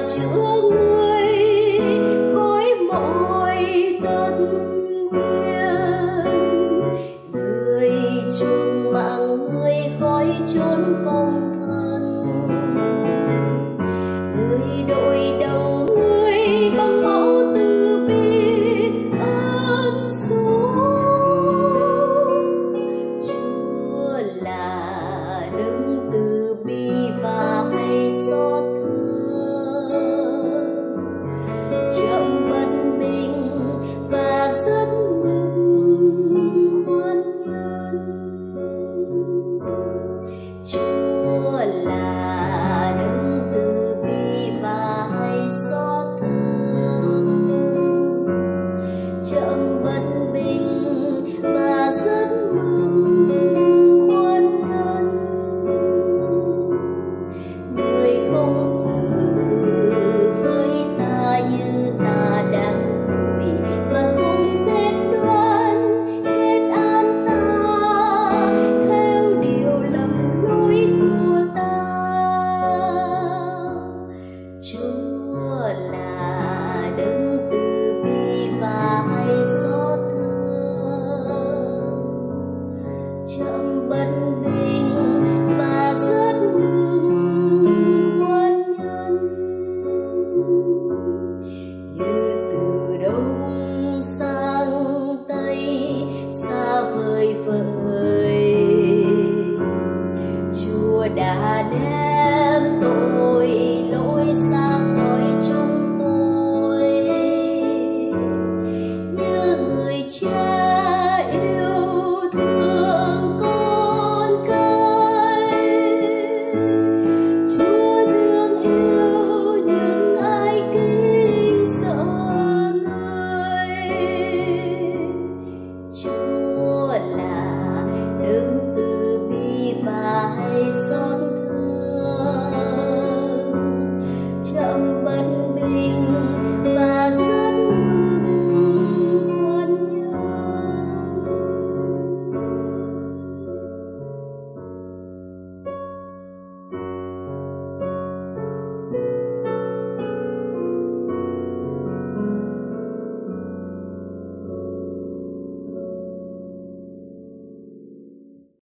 chữa người khói mọi tận nguyện, người chuộc mạng người khỏi chốn phong thần, người đội đầu người bằng máu từ bi ơn số. Chúa là đấng từ bi và hay xót thương, chậm bất bình và rất mừng khoan nhân. Chúa là đấng từ bi và hay xót thương, chậm bất bình và rất mừng khoan nhân. Người không xử với ta như ta đang tội, và không xét đoán kết án ta theo điều lầm lỗi của ta. Chúa